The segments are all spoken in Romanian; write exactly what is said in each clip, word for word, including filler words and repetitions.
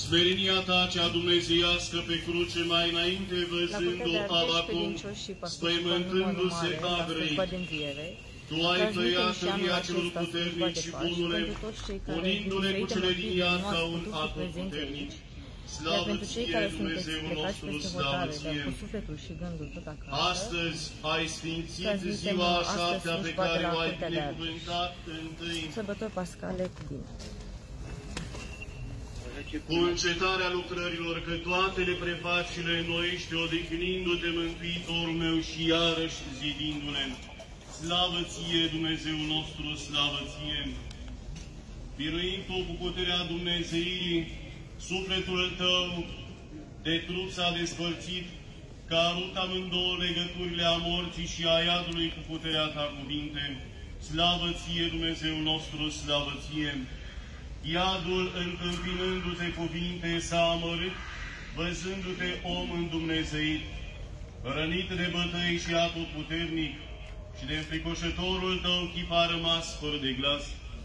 smerenia ta cea dumnezeiască pe cruce mai înainte văzând-o abacum, spăimântându-se a grei. Tu ai tăiat tăria celor puternici și bunule, unindu-ne cu cele din iad ca un apă puternic. Slavă ție, Dumnezeul nostru, slavă ție! Astăzi ai sfințit ziua a șaptea pe care o ai binecuvântat întâi. Sărbători pascale cu bine. Cu încetarea lucrărilor, că toate le prefaci și le înnoiești, odihnindu-te, Mântuitorul meu, și iarăși zidindu-ne. Slavă ție, Dumnezeul nostru, slavă ție! Biruim tu cu puterea Dumnezeirii, sufletul tău de trup s-a despărțit, că a rupt amândouă legăturile a morții și a iadului cu puterea ta cuvinte. Slavă ție, Dumnezeul nostru, slavă ție! Iadul, întâmpinându-te cuvinte, s-a amărât, văzându-te om îndumnezeit, rănit de bătăi și atotputernic, și de înfricoșătorul tău chip a rămas fără de glas.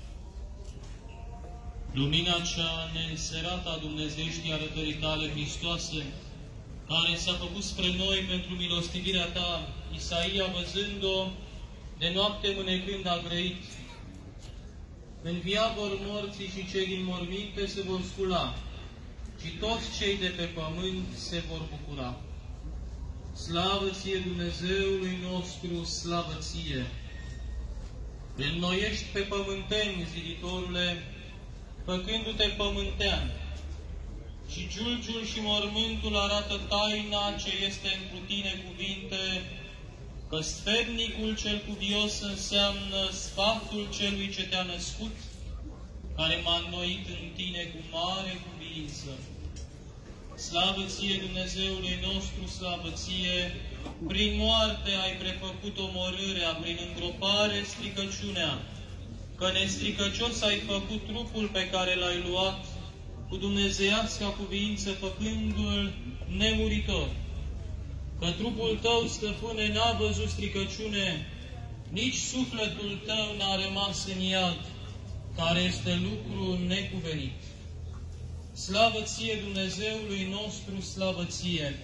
Lumina cea neînserată a dumnezeieștii arătării tale, Hristoase, care s-a făcut spre noi pentru milostivirea ta, Isaia, văzând-o, de noapte mânecând a grăit. Învia vor morții și cei din morminte se vor scula, și toți cei de pe pământ se vor bucura. Slavă ție, Dumnezeului nostru, slavă ție! Înnoiești pe pământeni, ziditorule, făcându-te pământean, și giulgiul și mormântul arată taina ce este întru tine cuvinte, că sfetnicul cel cuvios înseamnă sfatul celui ce te-a născut, care m-a înnoit în tine cu mare cuvință. Slavă ție, Dumnezeului nostru, slavă ție! Prin moarte ai prefăcut omorârea, prin îngropare stricăciunea, că nestricăcios ai făcut trupul pe care l-ai luat, cu dumnezeiasca cuvință făcându-l nemuritor. Că trupul tău, stăpâne, n-a văzut stricăciune, nici sufletul tău n-a rămas în iad, care este lucru necuvenit. Slavă ție, Dumnezeului nostru, slavă ție!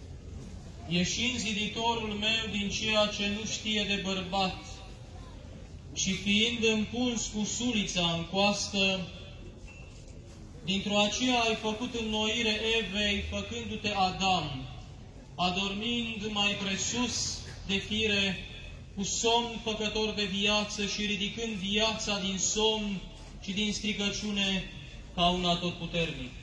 Ieșind ziditorul meu din ceea ce nu știe de bărbat, și fiind împuns cu sulița în coastă, dintr-o aceea ai făcut înnoire Evei, făcându-te Adam, adormind mai presus de fire, cu somn făcător de viață și ridicând viața din somn și din stricăciune ca un atotputernic.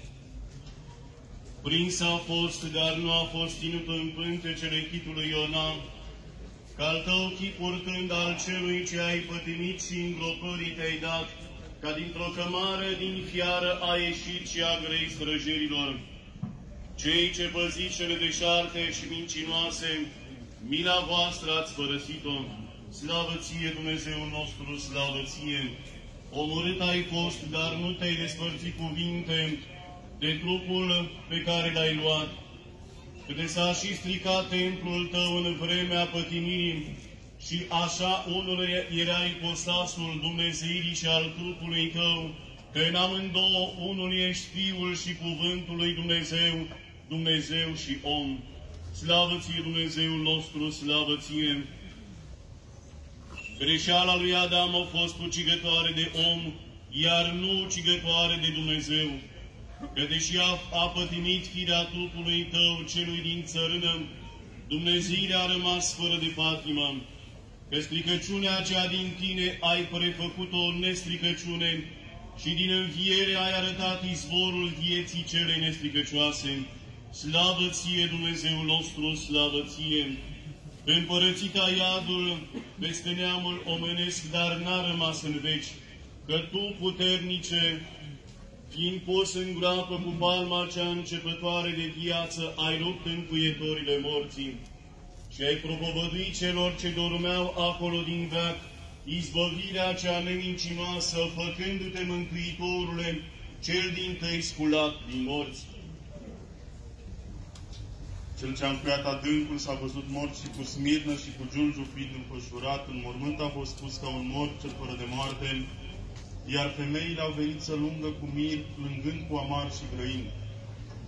Prins a fost, dar nu a fost ținut în pântecele chipului Iona, că al tău chip urcând al celui ce ai pătimit și îngropării te-ai dat, ca dintr-o cămară din fiară a ieșit și a grei străjerilor. Cei ce păziți cele deșarte și mincinoase, mila voastră ați părăsit-o. Slavă ție, Dumnezeul nostru, slavă ție! Omorât ai fost, dar nu te-ai despărțit cuvinte de trupul pe care l-ai luat. Câte s-a și stricat templul tău în vremea pătimirii, și așa unul era ipostasul Dumnezeirii și al trupului tău, că în amândouă unul ești Fiul și Cuvântul lui Dumnezeu, Dumnezeu și om. Slavă ție, Dumnezeul nostru, slavă ție! Greșeala lui Adam a fost ucigătoare de om, iar nu ucigătoare de Dumnezeu. Că deși a, a pătimit firea trupului tău, celui din țărână, Dumnezeirea a rămas fără de patimă. Că stricăciunea cea din tine ai prefăcut-o nestricăciune și din înviere ai arătat izvorul vieții celei nestricăcioase. Slavă ție, Dumnezeul nostru, slavă ție! Împărățita iadul peste neamul omenesc, dar n-a rămas în veci, că tu, puternice, fiind pus în groapă cu palma cea începătoare de viață, ai rupt încuietorile morții și ai propovăduit celor ce dormeau acolo din veac izbăvirea cea nemincinoasă, făcându-te, Mântuitorule, cel dintâi sculat din morți. Cel ce a încuiat adâncul și-a văzut morți și cu smirnă și cu giulgiu fiind înfășurat, în mormânt a fost pus ca un mort cel fără de moarte, iar femeile au venit să lungă cu mir, plângând cu amar și grăind.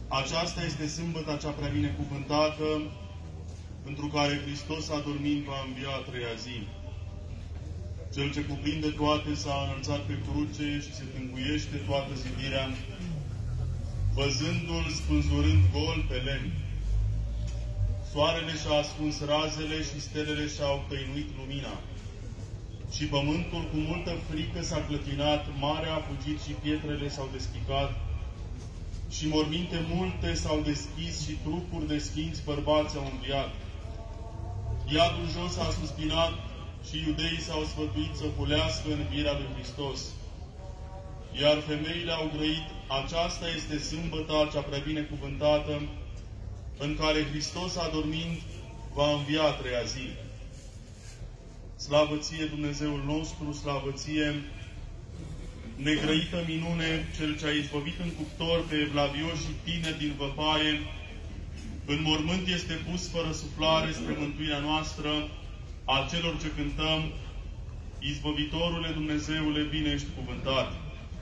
Aceasta este sâmbăta cea prea binecuvântată, pentru care Hristos a dormit va învia a treia zi. Cel ce cuprinde toate s-a înălțat pe cruce și se tânguiește toată zidirea, văzându-l spânzurând gol pe lemn. Soarele și-a ascuns razele și stelele și-au tăinuit lumina. Și pământul cu multă frică s-a clătinat, marea a fugit și pietrele s-au despicat, și morminte multe s-au deschis și trupuri de sfinți bărbați au înviat. Iadul jos a suspinat și iudeii s-au sfătuit să hulească învierea lui Hristos. Iar femeile au grăit, aceasta este sâmbăta cea prea binecuvântată, în care Hristos adormind va învia a treia zi. Slavă ție, Dumnezeul nostru, slavă ție, negrăită minune, Cel ce a izbăvit în cuptor pe evlavioși și tineri din văpaie, în mormânt este pus fără suflare spre mântuirea noastră, a celor ce cântăm, Izbăvitorule Dumnezeule, bine ești cuvântat.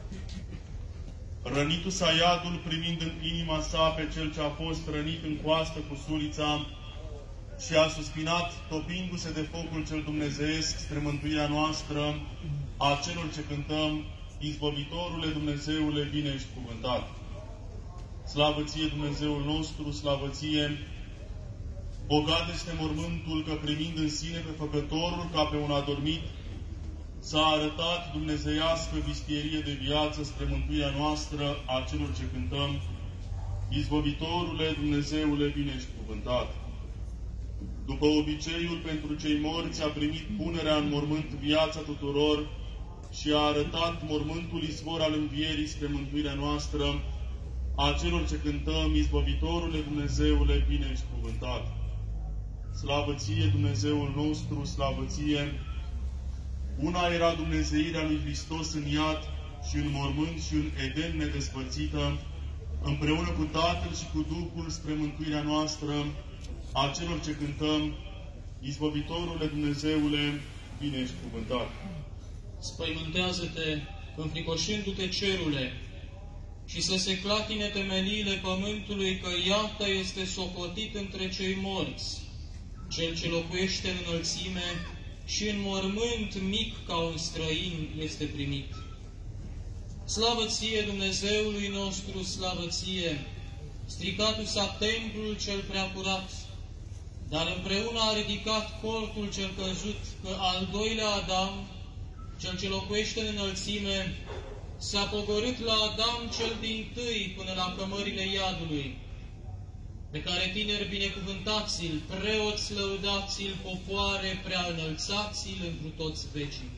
Rănitu s-a iadul, primind în inima sa pe Cel ce a fost rănit în coastă cu sulița și a suspinat, topindu-se de focul cel dumnezeiesc spre mântuirea noastră, a celor ce cântăm, Izbăvitorule Dumnezeule, bine ești cuvântat. Slavă ție, Dumnezeul nostru, slavă ție! Bogat este mormântul că, primind în sine pe Făcătorul ca pe un adormit, s-a arătat dumnezeiască vistierie de viață spre mântuirea noastră a celor ce cântăm, Izbăvitorule Dumnezeule, bine ești cuvântat. După obiceiul pentru cei morți, a primit punerea în mormânt viața tuturor și a arătat mormântul izvor al învierii spre mântuirea noastră a celor ce cântăm, Izbăvitorule Dumnezeule, bine ești cuvântat. Slavă ție, Dumnezeul nostru, slavă ție! Una era dumnezeirea lui Hristos în iad și în mormânt și în Eden nedespărțită, împreună cu Tatăl și cu Duhul spre mântuirea noastră a celor ce cântăm, Izbăvitorule Dumnezeule, bine ești cuvântat. Spăimântează-te, înfricoșându-te cerule, și să se clatine temeliile pământului, că iată este socotit între cei morți, Cel ce locuiește în înălțime și în mormânt mic ca un străin este primit. Slavă ție, Dumnezeului nostru, slavă ție! Stricatul s-a templul cel preacurat, dar împreună a ridicat cortul cel căzut, că al doilea Adam, Cel ce locuiește în înălțime, s-a pogorât la Adam cel dintâi până la cămările iadului, pe care tineri binecuvântați-l, preoți lăudați-l, popoare prea înălțați-l întru toți vecii.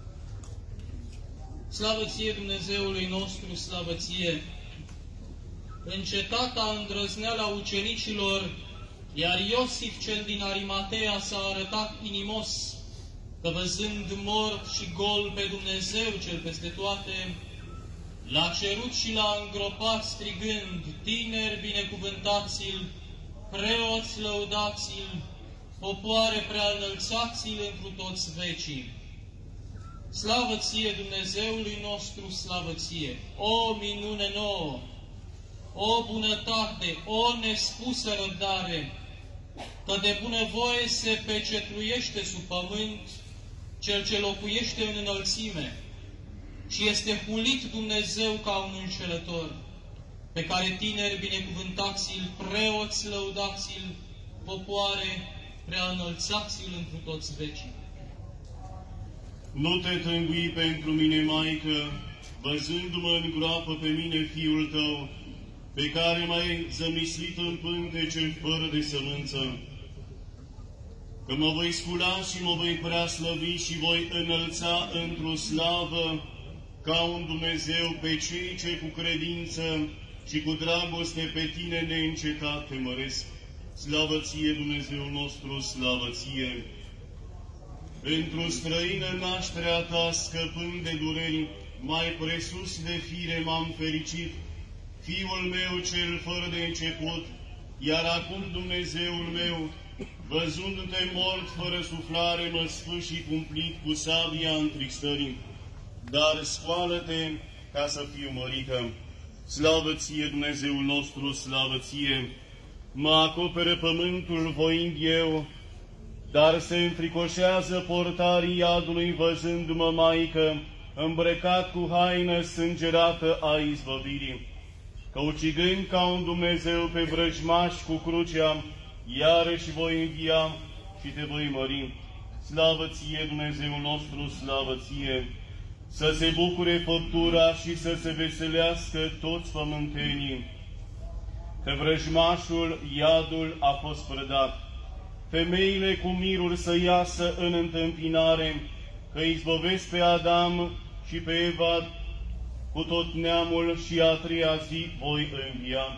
Slavă ție, Dumnezeului nostru, slavă ție! Încetata îndrăzneala ucenicilor, iar Iosif cel din Arimatea s-a arătat inimos, că văzând mort și gol pe Dumnezeu cel peste toate, l-a cerut și l-a îngropat strigând, tineri binecuvântați-l, preoți lăudați-l, popoare prea înălțați-l întru toți vecii. Slavă ție, Dumnezeului nostru, slavă ție! O minune nouă! O bunătate, o nespusă răbdare, că de bunăvoie se pecetluiește sub pământ Cel ce locuiește în înălțime și este hulit Dumnezeu ca un înșelător, pe care tineri binecuvântați-l, preoți lăudați-l, popoare prea înălțați-l întru toți vecii. Nu te tângui pentru mine, Maică, văzându-mă în groapă pe mine, Fiul tău, pe care m-ai zămislit în pântece fără de sămânță. Că mă voi scula și mă voi preaslăvi și voi înălța într-o slavă ca un Dumnezeu pe cei ce cu credință și cu dragoste pe tine neîncetat te măresc. Slavă ție, Dumnezeul nostru, slavă ție! Într-o străină nașterea ta, scăpând de dureri, mai presus de fire m-am fericit, Fiul meu cel fără de început, iar acum Dumnezeul meu, văzându-te mort fără suflare, mă sfârși cumplit cu sabia întristării. Dar scoală-te ca să fiu mărită. Slavă ție, Dumnezeul nostru, slavă ție! Mă acoperă pământul voind eu, dar se înfricoșează portarii iadului văzându-mă, Maică, îmbrăcat cu haină sângerată a izbăvirii. Căucigând ca un Dumnezeu pe vrăjmași cu crucea, iarăși voi învia și te voi mări. Slavă ție, Dumnezeul nostru, slavă ție! Să se bucure făptura și să se veselească toți pământenii, că vrăjmașul, iadul a fost prădat. Femeile cu miruri să iasă în întâmpinare, că izbăvesc pe Adam și pe Eva cu tot neamul și a treia zi voi învia.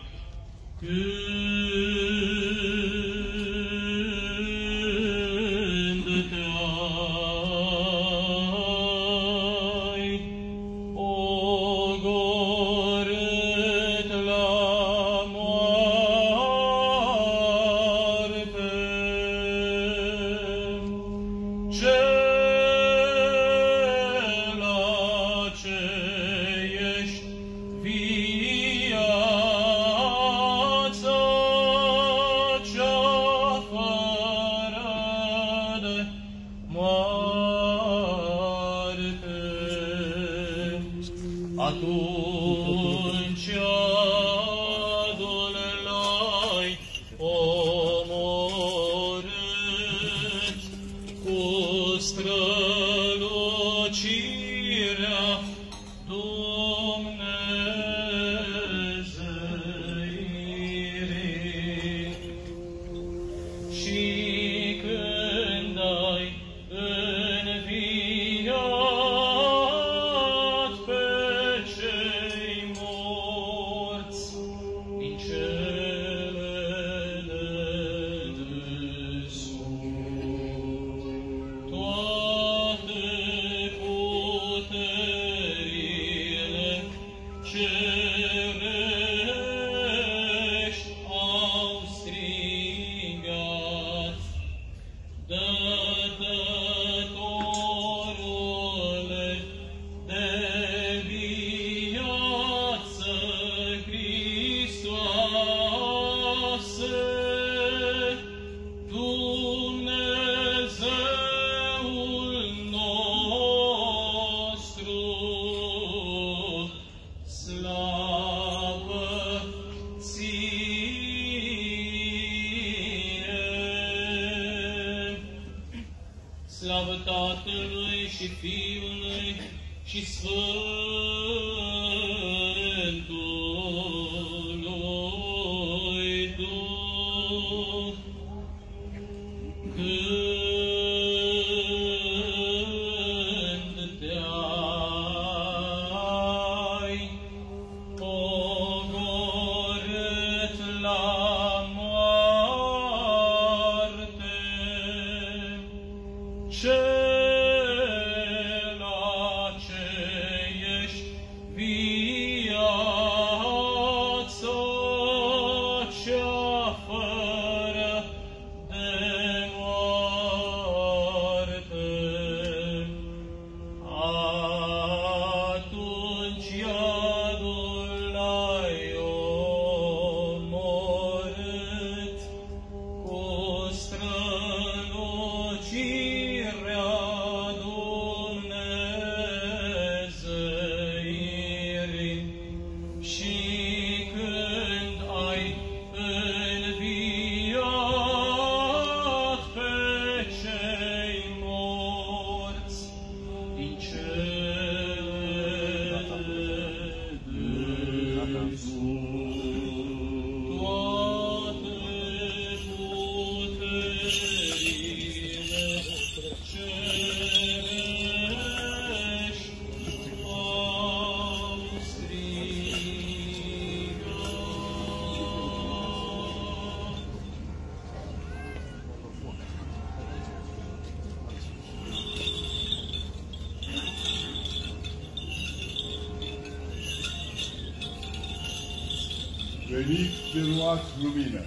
Veniți și luați lumină.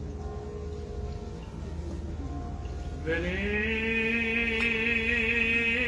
Veniți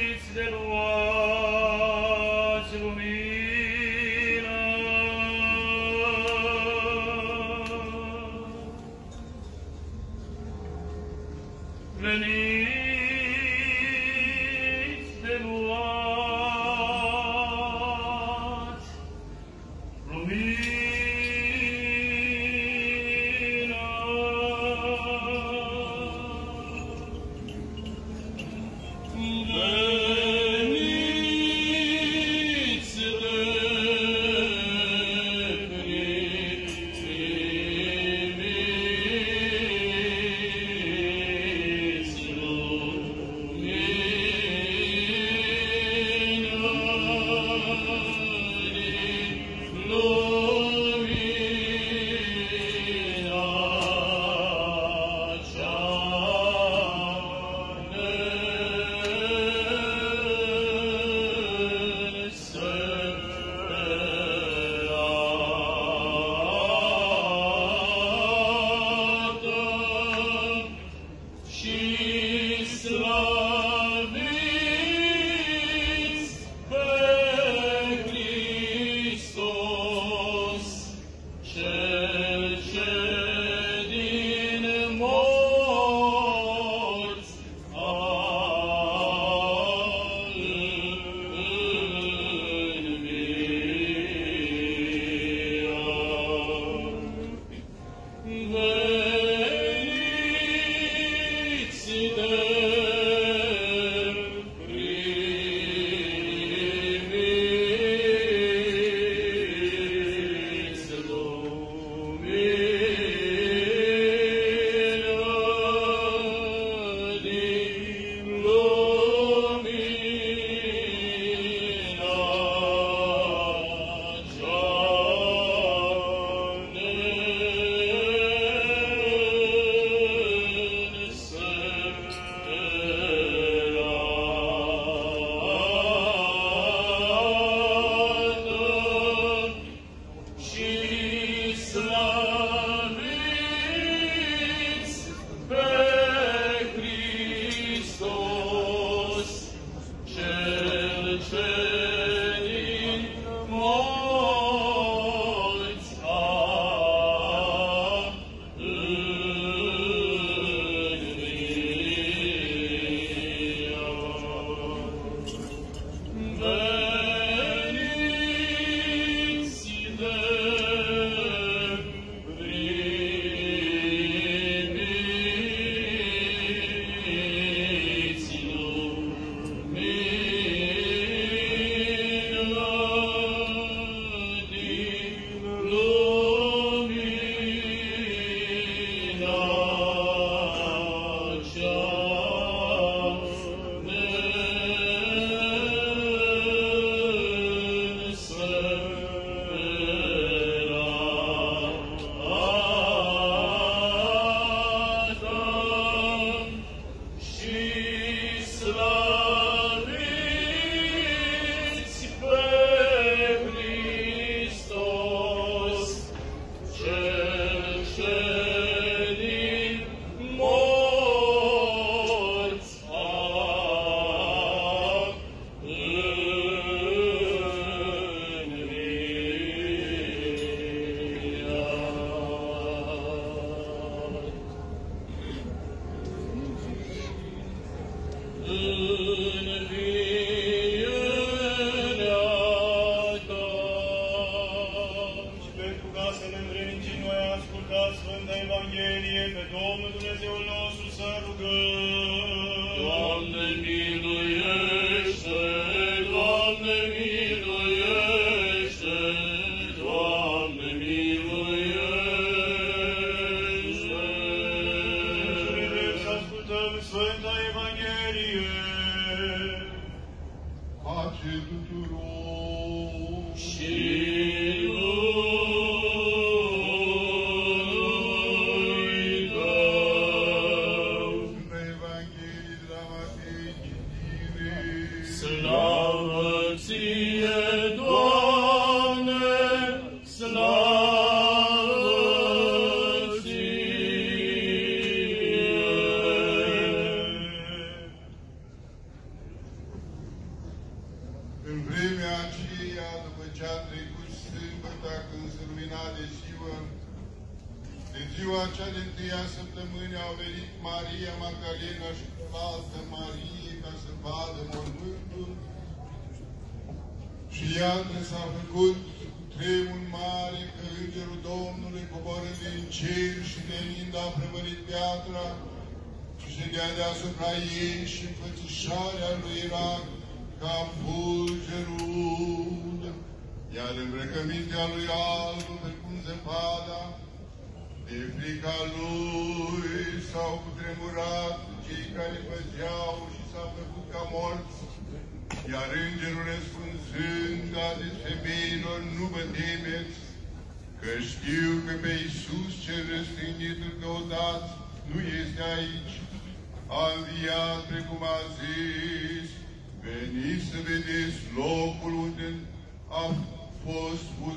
și se dea deasupra ei și înfățișarea lui era ca fulgerul, iar îmbrăcămintea lui albă precum zăpada. De frica lui s-au cutremurat cei care păzeau și s-au făcut ca morți, iar îngerul răspunzând a zis femeilor, nu vă temeți, că știu că pe Iisus cel răstignit îl căutați, nu este aici, a înviat precum a zis, veniți să vedeți locul unde a fost pus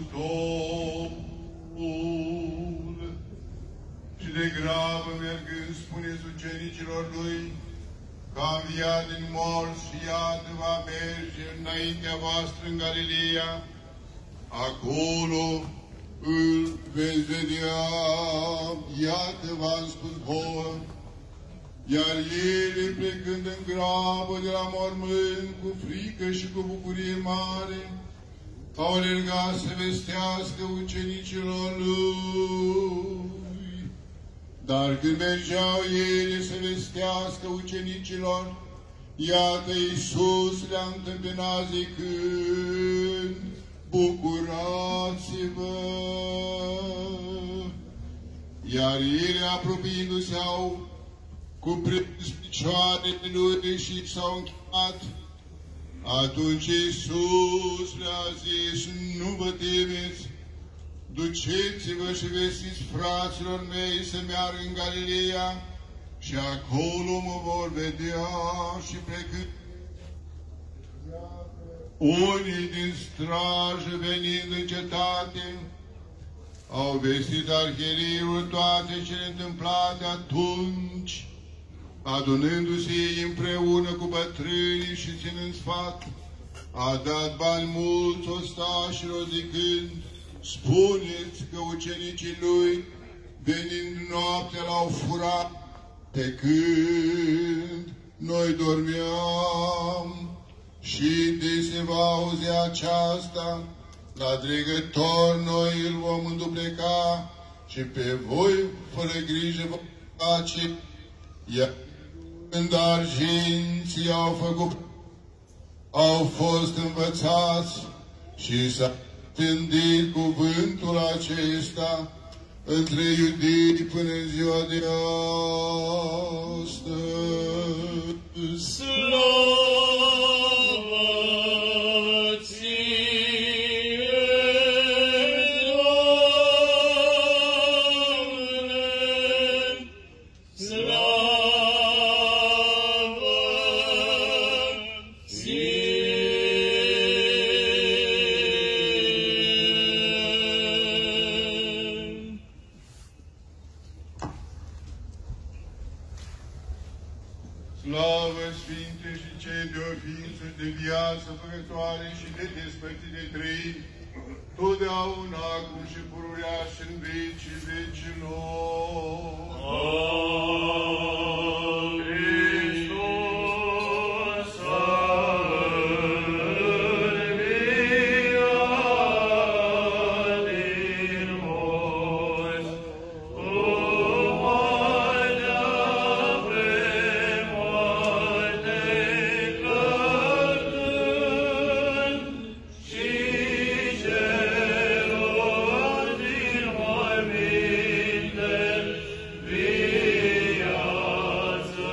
Domnul. Și de grabă mergând, spuneți ucenicilor lui, că a înviat din morți și iată va merge înaintea voastră în Galileea, acolo îl veți vedea, iată v-am spus vouă. Iar ele, plecând în grabă de la mormânt, cu frică și cu bucurie mare, au alergat să vestească ucenicilor lui. Dar când mergeau ele să vestească ucenicilor, iată Iisus le-a întâmpinat zicând, bucurați-vă! Iar ele, apropiindu-se, au cuprins picioarele lui și s-au închinat. Atunci Iisus le-a zis, nu vă temeți, duceți-vă și vestiți fraților mei să meargă în Galileea și acolo mă vor vedea. Și plecând, unii din strajă venind în cetate, au vestit arhierierul toate cele întâmplate atunci, adunându-se ei împreună cu bătrânii și ținând sfat, a dat bani mulți ostașilor zicând, spuneți că ucenicii lui, venind noaptea, l-au furat, pe când noi dormeam. Și de se va auzi aceasta, la dregător noi îl vom îndupleca și pe voi, fără grijă, vă face. Iar când arginții au făcut, au fost învățați și s-a tândit cuvântul acesta între iudei până în ziua de astăzi. Slavă ție, Doamne! Slavă ție! Slavă Sfinte și cei de o ființă de viață făcătoare și de despărțit de trei, totdeauna, acum și pururea și în vecii vecilor. Hristos a înviat din morți, cu moartea premoarte călcând, și celor din morminte viață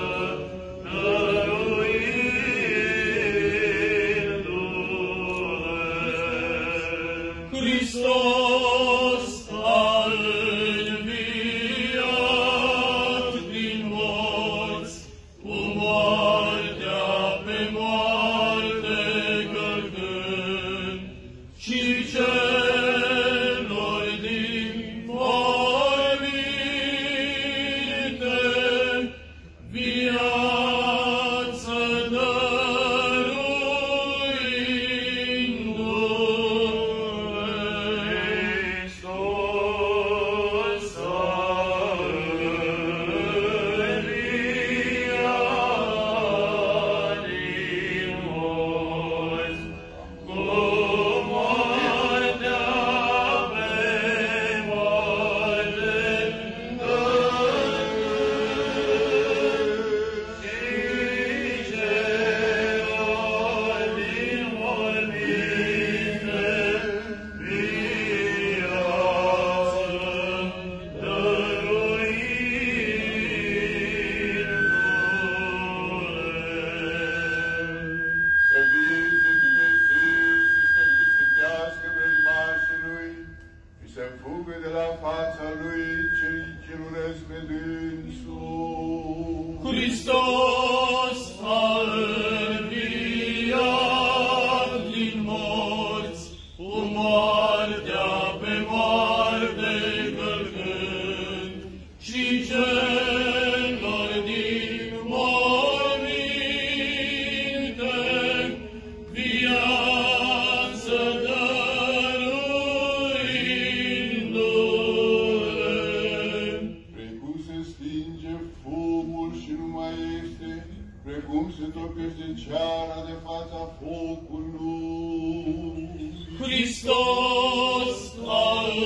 seara de fața focului. Hristos a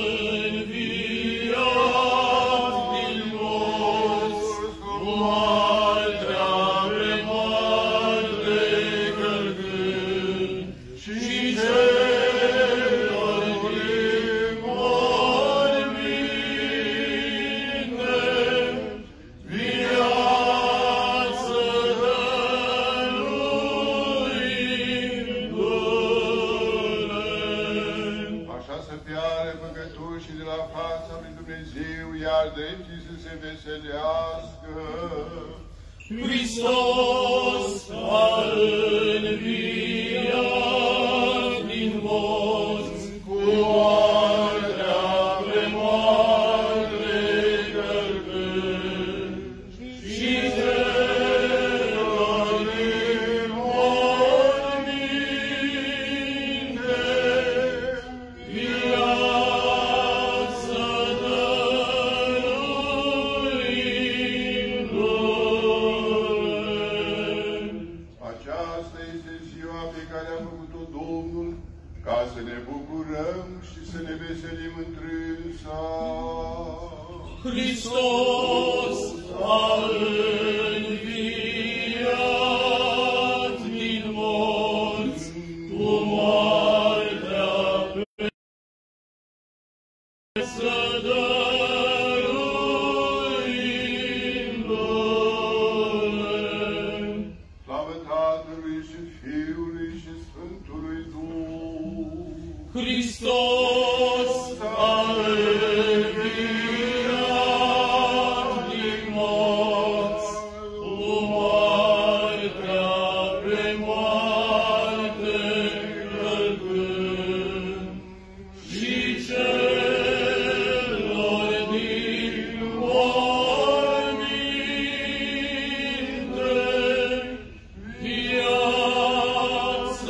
înviat din morți, cu moartea pe moarte călcând, și celor din morminte viață dăruindu-le. Așa să fiare păcătoșii de la fața lui Dumnezeu, iar dreptii să se veselească. Hristos a înviat din morți, cu moartea pe moarte călcând, și celor din morminte viață dăruindu-le. Aceasta este ziua pe care a făcut-o Domnul, ca să ne bucurăm și să ne veselim întrânsa. Hristos a înviat din morți, cu moartea pe să dăruindu-le. Slavă Tatălui și Fiului și Sfântului Duh. Hristos a înviat din morți, cu moartea pe moarte călcând, și celor din morminte viață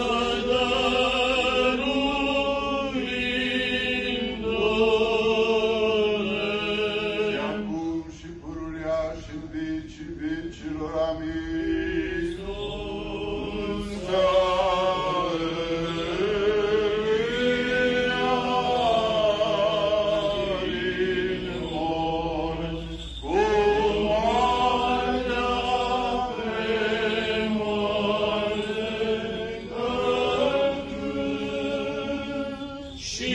dăruindu-le. Și acum și pururea și în vecii vecilor. Amin. Să din morți, cu moartea pe moarte călcând, și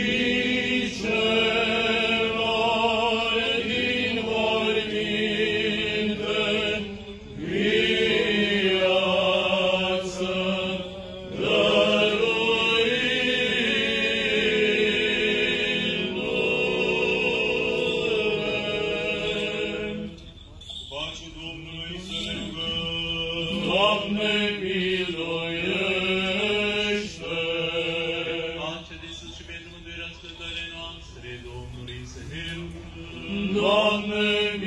celor din morminte viață dăruindu-le. Pace Domnului să ne rugăm. Doamne, miluiește! Pace de sus și pentru mântuirea ascultării noastre, Domnului să ne rugăm. Doamne,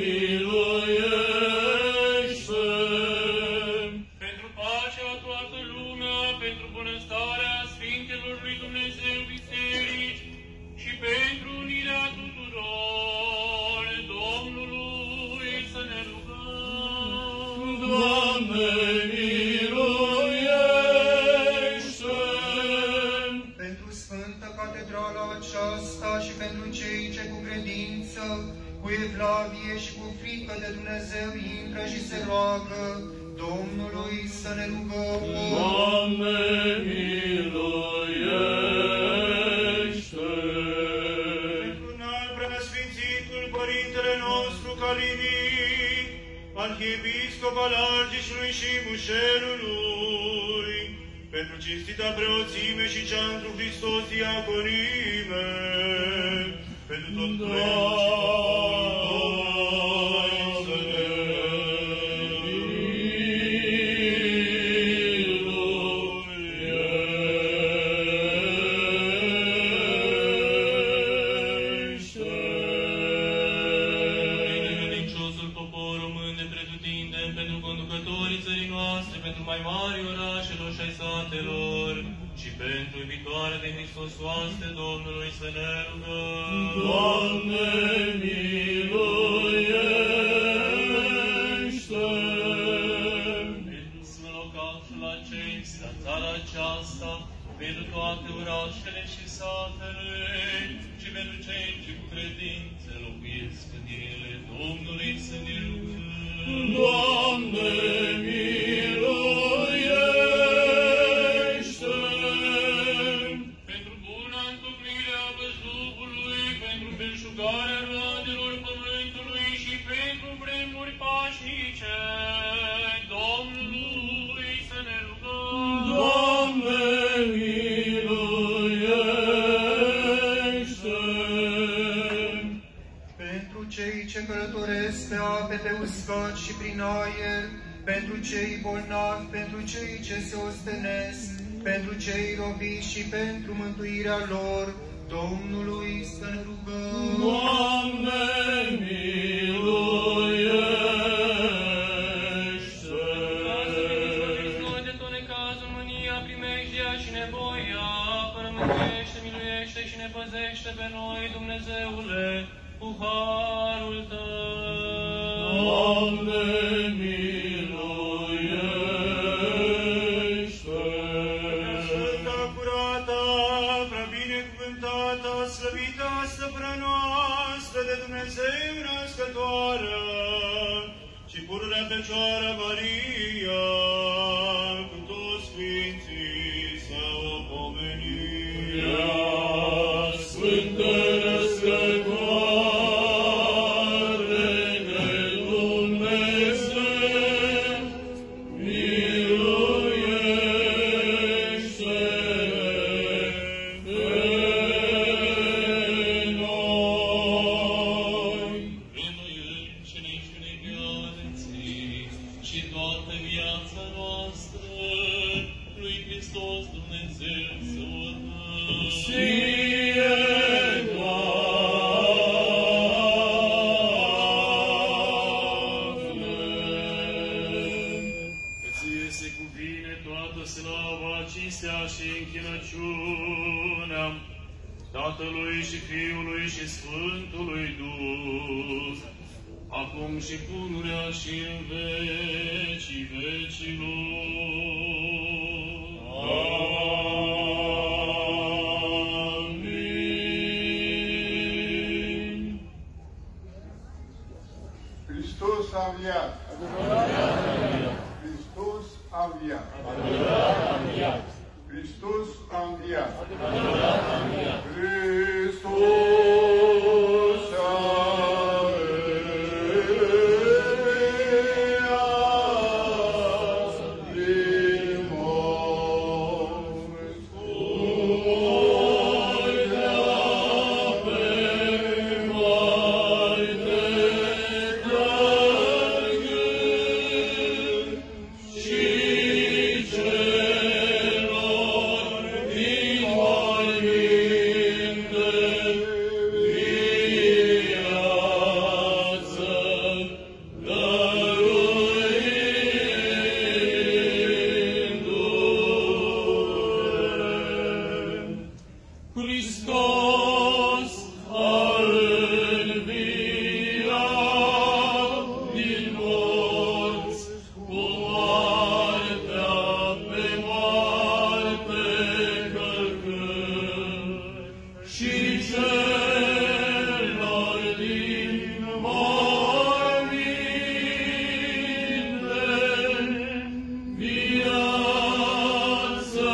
miluiește! Pentru pacea toată lumea, pentru bunăstarea Sfintelor lui Dumnezeu biserici și pentru unirea tuturor, Domnului să ne rugăm. Doamne, miluiește! Pentru Sfânta Catedrala aceasta și pentru cei ce cu credință, cu evlavie și cu frică de Dumnezeu intră și se roagă, Domnului să ne rugăm. Doamne, miluiește! Pentru înalt preasfințitul Părintele nostru Calinic, Arhiepiscop al Argeșului și Mușelului, pentru cinstita preoțime și cea întru Hristos diaconime, pentru tot preotul și Domnului să ne Credinciosul popor român de pretutindeni, pentru conducătorii țării noastre, pentru mai mari orașelor și ai satelor, și pentru iubitoarea de Hristos oaste Domnului să ne rugăm. Doamne, miluiește! Pentru locașul la cei miluiește la țara aceasta, pentru toate orașele și satele, și pentru cei ce cu credință locuiesc în ele Domnului să ne rugăm. Doamne, miluiește! Pentru buna întocmire a văzduhului, pentru belșugarea roadelor pământului și pentru vremuri pașnice, Domnului să ne rugăm. Doamne, miluiește! Pentru cei ce călătoresc pe ape, pe uscat și prin aer, pentru cei bolnavi, pentru cei ce se ostenesc, pentru cei robiți și pentru mântuirea lor, Domnului să ne rugăm. Doamne, miluiește! Ca de tot necazul, mânia, primejdia și nevoia, apără, mântuiește, miluiește și ne păzește pe noi, Dumnezeule, cu harul Tău. Doamne, miluiește! Sfânta, curată, prea binecuvântată, slăvită, stăpână noastră de Dumnezeu născătoare și pururea Fecioară Maria, cu toți sfinții să o pomenim. Ea, Sfântă născătoare de Dumnezeu, miluiește pe noi. Renuind și neștiunii vieții și toată viața noastră, lui Hristos Dumnezeu să o dăm. Ție, Ție se cuvine toată slava, cinstea și închinăciunea Tatălui și Fiului și Sfântului Duh, acum și pururea și în vecii vecilor. Amin. Hristos a înviat! Hristos a înviat! Hristos a înviat! Hristos a înviat din morți. Oidea pe moarte cărgând și celor din morminte viață dăruindu-le. Hristos a înviat din morți, cu moartea pe moarte călcând, și celor din morminte viață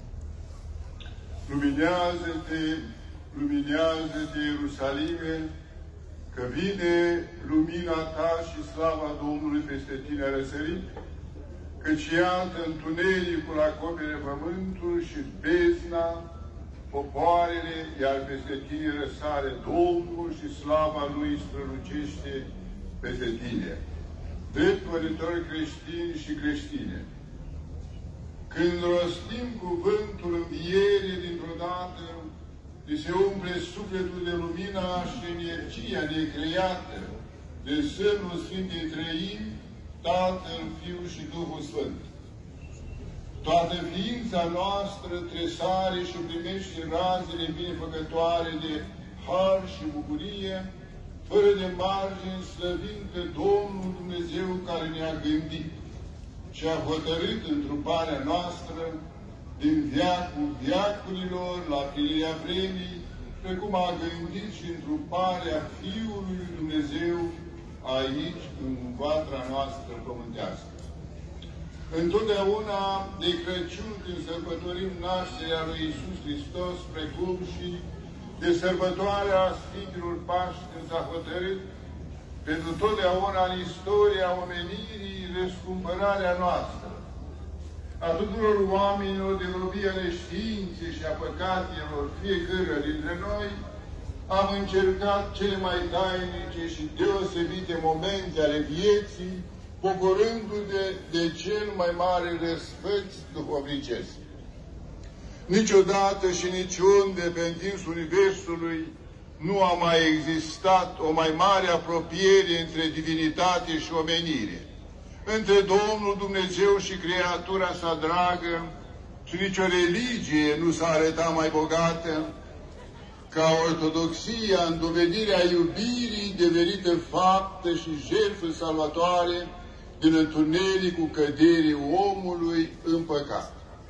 Luminează-te, luminează-te, Ierusalime, că vine lumina ta și slava Domnului peste tine a răsărit, căci iată întunericul acopere pământul și bezna popoarele, iar peste tine răsare Domnul și slava Lui strălucește peste tine. Drept măritori creștini și creștine, când rostim cuvântul învierii dintr-o dată, li se umple sufletul de lumina și energia necreată de Sfântul Sfintei Trăimi, Tatăl, Fiul și Duhul Sfânt. Toată ființa noastră tresare și primește razele binefăcătoare de har și bucurie, fără de margini, slăvind pe Domnul Dumnezeu care ne-a gândit și a hotărât întruparea noastră din veacul veacurilor la plinirea vremii, precum a gândit și întruparea Fiului lui Dumnezeu aici, în vatra noastră pământească. Întotdeauna de Crăciun, când sărbătorim nașterea lui Iisus Hristos, precum și de sărbătoarea Sfinților Paști, când s-a hotărât pentru totdeauna în istoria omenirii răscumpărarea noastră, a tuturor oamenilor de robia neștiinței și a păcatelor fiecăruia dintre noi, am încercat cele mai tainice și deosebite momente ale vieții, bucurându-ne de cel mai mare răsfăț duhovnicesc. Niciodată și niciunde pe întinsul universului nu a mai existat o mai mare apropiere între divinitate și omenire, între Domnul Dumnezeu și creatura sa dragă, și nicio religie nu s-a arătat mai bogată ca ortodoxia în dovedirea iubirii devenită faptă și jertfă salvatoare din întunericul căderii omului în păcat.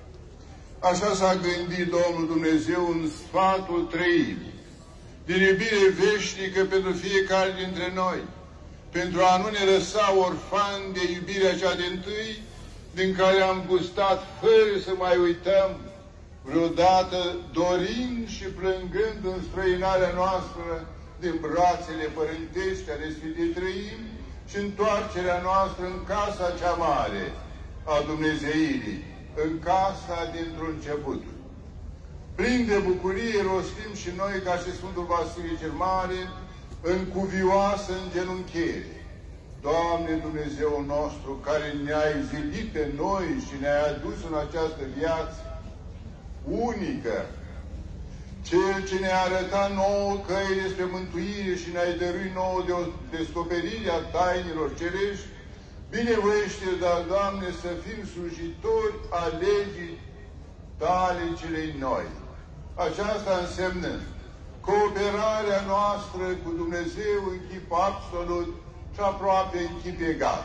Așa s-a gândit Domnul Dumnezeu în sfatul trăirii, din iubire veșnică pentru fiecare dintre noi, pentru a nu ne lăsa orfani de iubirea cea dintâi, din care am gustat fără să mai uităm, vreodată dorind și plângând înstrăinarea noastră din brațele părintești ale Sfintei Trăimi și întoarcerea noastră în casa cea mare a Dumnezeirii, în casa dintr-un început. Plin de bucurie rostim și noi, ca și Sfântul Vasile cel Mare, în cuvioasă îngenunchiere: Doamne Dumnezeu nostru, care ne-ai zidit pe noi și ne-ai adus în această viață unică, Cel ce ne-a arătat nouă căile spre mântuire și ne-ai dăruit nouă de o descoperire a tainilor cerești, binevoiește, dar, Doamne, să fim slujitori a legii Tale celei noi. Aceasta înseamnă cooperarea noastră cu Dumnezeu în chip absolut și aproape în chip egal.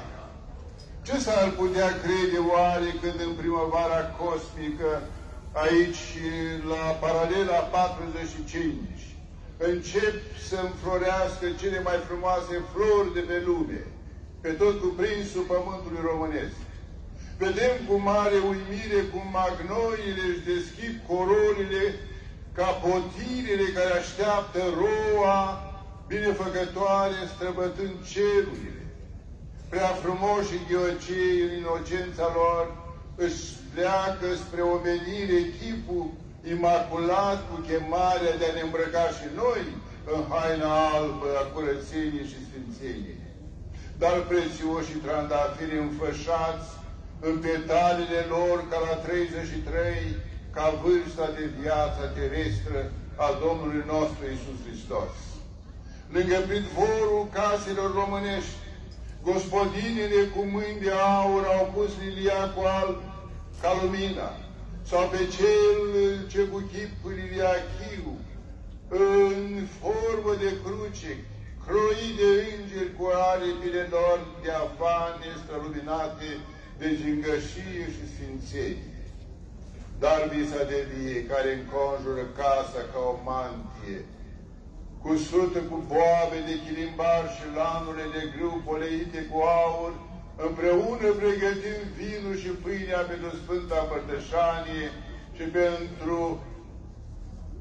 Ce s-ar putea crede oare când în primăvara cosmică, aici la paralela patruzeci și cinci, încep să înflorească cele mai frumoase flori de pe lume, pe tot cuprinsul pământului românesc? Vedem cu mare uimire cum magnoliile își deschid cororile ca potirele care așteaptă roa binefăcătoare străbătând cerurile. Prea frumoși ghiocei în inocența lor își pleacă spre omenire chipul imaculat cu chemarea de a ne îmbrăca și noi în haina albă a curățeniei și sfințeniei. Dar prețioși trandafiri înfășați în petalele lor ca la treizeci și trei, ca vârsta de viață terestră a Domnului nostru Iisus Hristos. Lângă pridvorul caselor românești, gospodinele cu mâini de aur au pus liliacul alb ca lumina, sau pe cel ce cu chip liliachiu, în formă de cruce, croit de îngeri cu aripile lor diafane străluminate de gingășie și sfințenie. Dar visa de vie care înconjură casa ca o mantie, cusută cu boabe de chilimbar și lanurile de grâu poleite cu aur, împreună pregătim vinul și pâinea pentru Sfânta Împărtășanie și pentru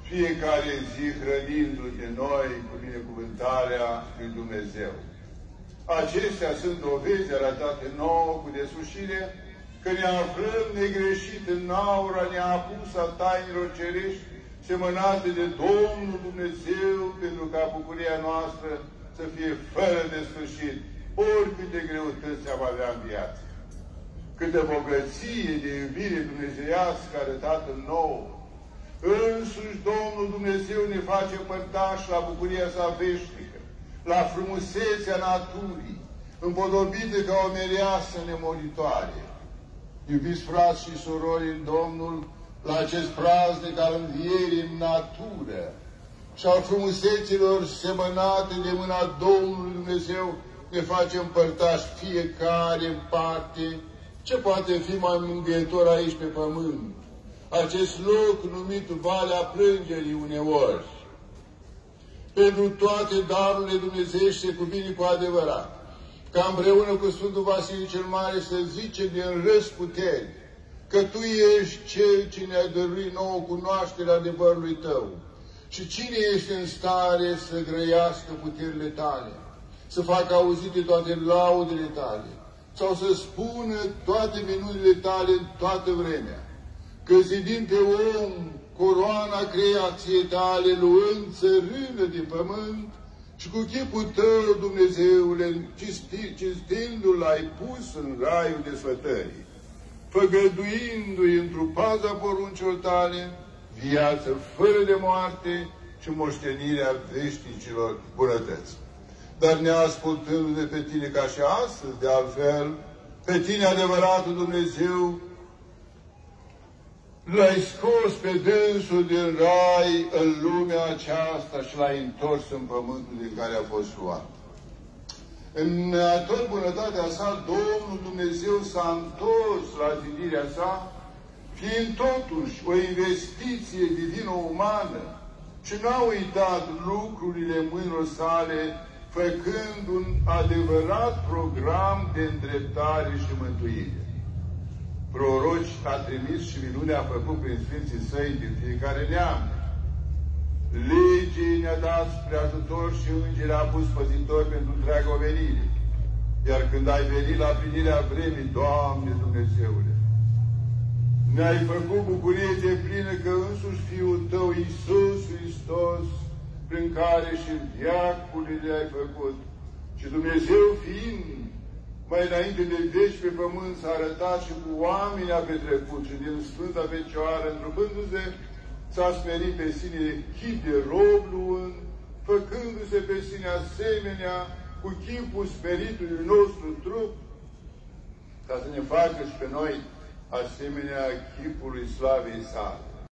fiecare zi hrănindu de noi cu binecuvântarea lui Dumnezeu. Acestea sunt dovezi arătate nouă cu deslușire că ne aflăm negreșit în aura neapusă a tainilor cerești, semănate de Domnul Dumnezeu, pentru ca bucuria noastră să fie fără de sfârșit, oricâte greutăți am avea în viață. Câtă bogăție de iubire dumnezeiască arătată nouă, însuși Domnul Dumnezeu ne face părtași la bucuria sa veșnică, la frumusețea naturii, împodobită ca o mereasă nemuritoare. Iubiți frați și surori în Domnul, la acest praznic al învierii în natură și al frumuseților semănate de mâna Domnului Dumnezeu, ne facem părtași fiecare în parte. Ce poate fi mai mângâietor aici pe pământ? Acest loc numit Valea Plângerii uneori. Pentru toate darurile dumnezeiești se cuvine cu adevărat ca împreună cu Sfântul Vasile cel Mare să zicem din răsputeri că Tu ești Cel ce ne-a dăruit nouă cunoașterea adevărului Tău. Și cine este în stare să grăiască puterile Tale, să facă auzite toate laudele Tale, sau să spună toate minunile Tale în toată vremea? Că zidind pe om coroana creației Tale, luând țărână din pământ, și cu chipul Tău, Dumnezeule, cinstindu-L, ai pus în raiul desfătării, făgăduindu-i într-o paza poruncilor Tale, viață fără de moarte și moștenirea veșnicilor bunătăți. Dar neascultându-ne pe Tine ca și astăzi, de altfel, pe Tine, adevăratul Dumnezeu, L-ai scos pe dânsul din rai în lumea aceasta și L-ai întors în pământul din care a fost luat. În tot bunătatea sa, Domnul Dumnezeu s-a întors la zidirea sa, fiind totuși o investiție divină-umană și n-a uitat lucrurile mâinilor sale, făcând un adevărat program de îndreptare și mântuire. Proroci a trimis și minunea a făcut prin Sfinții Săi din fiecare neam. Legii ne-a dat spre ajutor și Îngerii a pus păzitori pentru întreaga omenire. Iar când ai venit la plinirea vremii, Doamne Dumnezeule, ne-ai făcut bucurie de plină că însuși Fiul Tău, Iisus Hristos, prin care și veacurile le-ai făcut, și Dumnezeu fiind, mai înainte de veci pe pământ s-a arătat și cu oameni a petrecut și din Sfânta Fecioară, întrupându-se, s-a smerit pe sine chip de rob luând, făcându-se pe sine asemenea cu chipul smeritului nostru trup, ca să ne facă și pe noi asemenea chipului slavei sale.